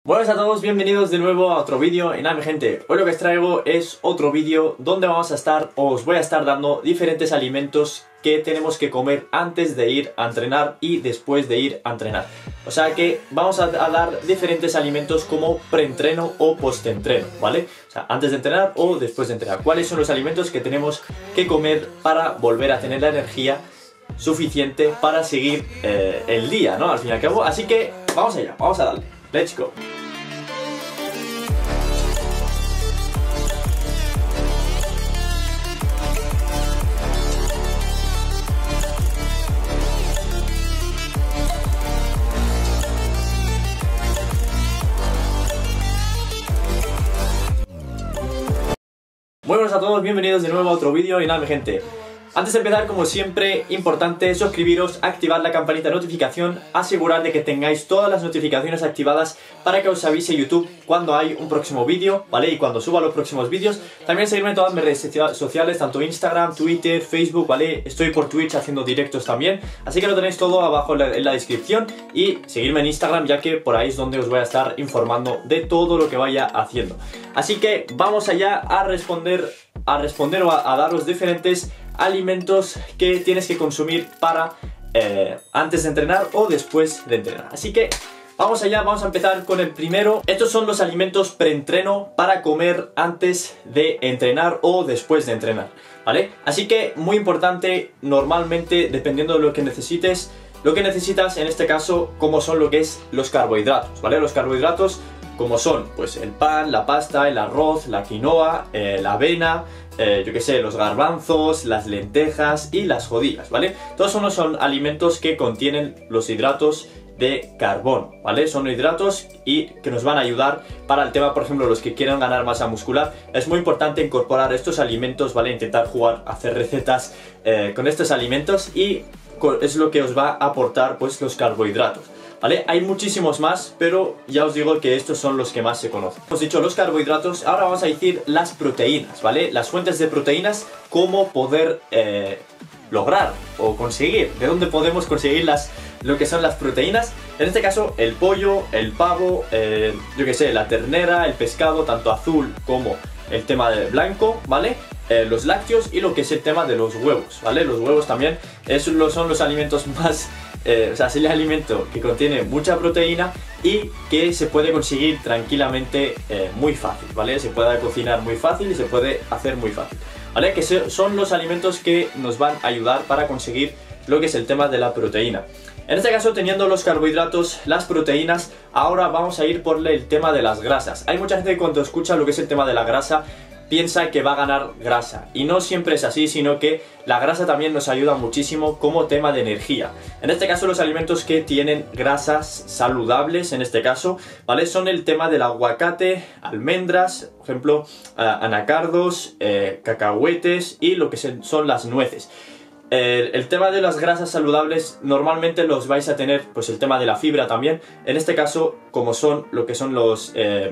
Buenas a todos, bienvenidos de nuevo a otro vídeo. Y nada, mi gente, hoy lo que os traigo es otro vídeo donde os voy a estar dando diferentes alimentos que tenemos que comer antes de ir a entrenar y después de ir a entrenar. O sea que vamos a dar diferentes alimentos como preentreno o postentreno, ¿vale? O sea, antes de entrenar o después de entrenar. ¿Cuáles son los alimentos que tenemos que comer para volver a tener la energía suficiente para seguir el día, ¿no? Al fin y al cabo. Así que vamos allá, vamos a darle. Let's go. Muy buenas a todos, bienvenidos de nuevo a otro vídeo. Y nada, mi gente, antes de empezar, como siempre, importante suscribiros, activar la campanita de notificación, asegurar de que tengáis todas las notificaciones activadas para que os avise YouTube cuando hay un próximo vídeo, ¿vale? Y cuando suba los próximos vídeos. También seguirme en todas mis redes sociales, tanto Instagram, Twitter, Facebook, ¿vale? Estoy por Twitch haciendo directos también, así que lo tenéis todo abajo en la descripción. Y seguirme en Instagram, ya que por ahí es donde os voy a estar informando de todo lo que vaya haciendo. Así que vamos allá a responder o a daros diferentes alimentos que tienes que consumir para antes de entrenar o después de entrenar. Así que vamos allá, vamos a empezar con el primero. Estos son los alimentos preentreno para comer antes de entrenar o después de entrenar, ¿vale? Así que muy importante, normalmente dependiendo de lo que necesites, lo que necesitas en este caso, como son lo que es los carbohidratos, ¿vale? Los carbohidratos como son pues el pan, la pasta, el arroz, la quinoa, la avena, yo que sé, los garbanzos, las lentejas y las judías, ¿vale? Todos son alimentos que contienen los hidratos de carbono, ¿vale? Son hidratos y que nos van a ayudar para el tema, por ejemplo, los que quieran ganar masa muscular. Es muy importante incorporar estos alimentos, ¿vale? Intentar hacer recetas con estos alimentos y es lo que os va a aportar pues los carbohidratos, ¿vale? Hay muchísimos más, pero ya os digo que estos son los que más se conocen. Hemos dicho los carbohidratos, ahora vamos a decir las proteínas, ¿vale? Las fuentes de proteínas, cómo poder lograr o conseguir, de dónde podemos conseguir lo que son las proteínas. En este caso, el pollo, el pavo, yo que sé, la ternera, el pescado, tanto azul como el tema del blanco, ¿vale? Los lácteos y lo que es el tema de los huevos, ¿vale? Los huevos también son los alimentos más... o sea, es el alimento que contiene mucha proteína y que se puede conseguir tranquilamente muy fácil, ¿vale? Se puede cocinar muy fácil y se puede hacer muy fácil, ¿vale? Que son los alimentos que nos van a ayudar para conseguir lo que es el tema de la proteína. En este caso, teniendo los carbohidratos, las proteínas, ahora vamos a ir por el tema de las grasas. Hay mucha gente que cuando escucha lo que es el tema de la grasa piensa que va a ganar grasa, y no siempre es así, sino que la grasa también nos ayuda muchísimo como tema de energía. En este caso, los alimentos que tienen grasas saludables, en este caso, ¿vale? Son el tema del aguacate, almendras, por ejemplo, anacardos, cacahuetes y lo que son las nueces. El tema de las grasas saludables normalmente los vais a tener, pues el tema de la fibra también. En este caso, como son lo que son los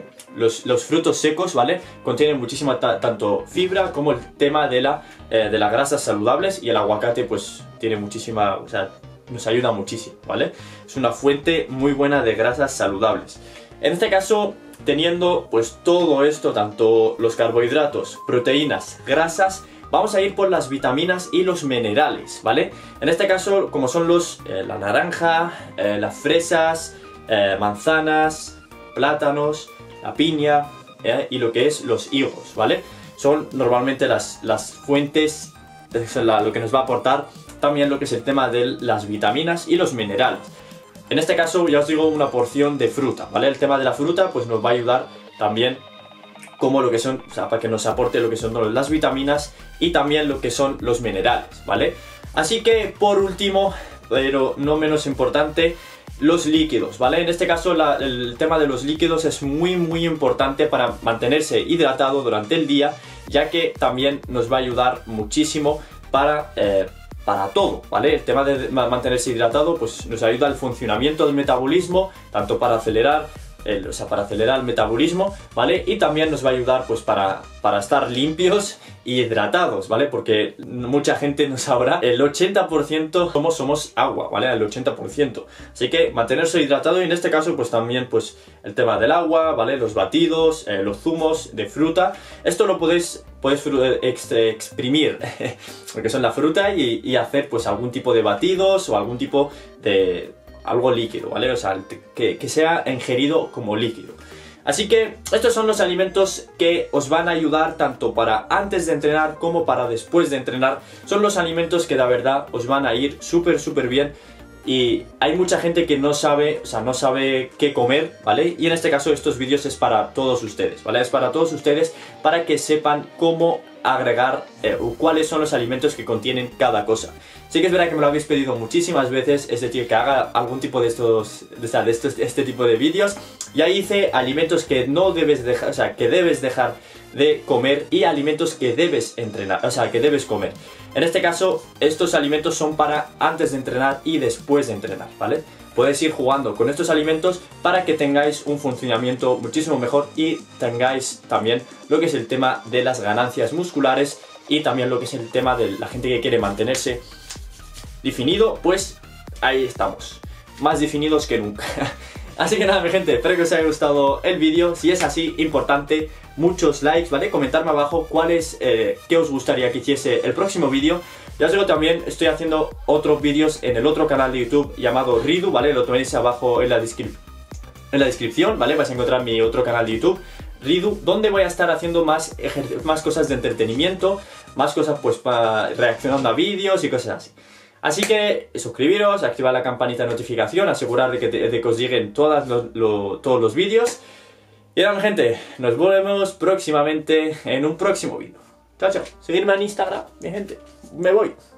frutos secos, ¿vale? Contienen muchísima tanto fibra como el tema de las grasas saludables, y el aguacate pues tiene muchísima, o sea, nos ayuda muchísimo, ¿vale? Es una fuente muy buena de grasas saludables. En este caso, teniendo pues todo esto, tanto los carbohidratos, proteínas, grasas, vamos a ir por las vitaminas y los minerales, ¿vale? En este caso, como son la naranja, las fresas, manzanas, plátanos, la piña y lo que es los higos, ¿vale? Son normalmente las fuentes, lo que nos va a aportar también lo que es el tema de las vitaminas y los minerales. En este caso, ya os digo, una porción de fruta, ¿vale? El tema de la fruta pues nos va a ayudar también como lo que son, o sea, para que nos aporte lo que son las vitaminas y también lo que son los minerales, ¿vale? Así que por último, pero no menos importante, los líquidos, ¿vale? En este caso el tema de los líquidos es muy importante para mantenerse hidratado durante el día, ya que también nos va a ayudar muchísimo para todo, ¿vale? El tema de mantenerse hidratado pues nos ayuda al funcionamiento del metabolismo, tanto para acelerar para acelerar el metabolismo, ¿vale? Y también nos va a ayudar pues para estar limpios y hidratados, ¿vale? Porque mucha gente no sabrá, el 80% somos agua, ¿vale? El 80%. Así que mantenerse hidratado, y en este caso pues también pues el tema del agua, ¿vale? Los batidos, los zumos de fruta. Esto lo puedes exprimir lo que son la fruta y hacer pues algún tipo de batidos o algún tipo de algo líquido, ¿vale? O sea, que sea ingerido como líquido. Así que estos son los alimentos que os van a ayudar tanto para antes de entrenar como para después de entrenar. Son los alimentos que de verdad os van a ir súper bien. Y hay mucha gente que no sabe, o sea, no sabe qué comer, ¿vale? Y en este caso estos vídeos es para todos ustedes, ¿vale? Es para todos ustedes para que sepan cómo agregar cuáles son los alimentos que contienen cada cosa. Sí que es verdad que me lo habéis pedido muchísimas veces, es decir, que haga algún tipo de este tipo de vídeos. Ya hice alimentos que no debes dejar, o sea, que debes dejar de comer, y alimentos que debes entrenar, o sea, que debes comer. En este caso, estos alimentos son para antes de entrenar y después de entrenar, ¿vale? Podéis ir jugando con estos alimentos para que tengáis un funcionamiento muchísimo mejor y tengáis también lo que es el tema de las ganancias musculares y también lo que es el tema de la gente que quiere mantenerse definido, pues ahí estamos, más definidos que nunca. Así que nada, mi gente, espero que os haya gustado el vídeo. Si es así, importante, muchos likes, ¿vale? Comentarme abajo qué os gustaría que hiciese el próximo vídeo. Ya os digo, también estoy haciendo otros vídeos en el otro canal de YouTube llamado Ridu, ¿vale? Lo tenéis abajo en la descripción, ¿vale? Vais a encontrar mi otro canal de YouTube, Ridu, donde voy a estar haciendo más cosas de entretenimiento, más cosas pues reaccionando a vídeos y cosas así. Así que suscribiros, activar la campanita de notificación, asegurar de que os lleguen todos los vídeos. Y nada, gente, nos vemos próximamente en un próximo vídeo. Chao, chao. Seguidme en Instagram, mi gente. Me voy.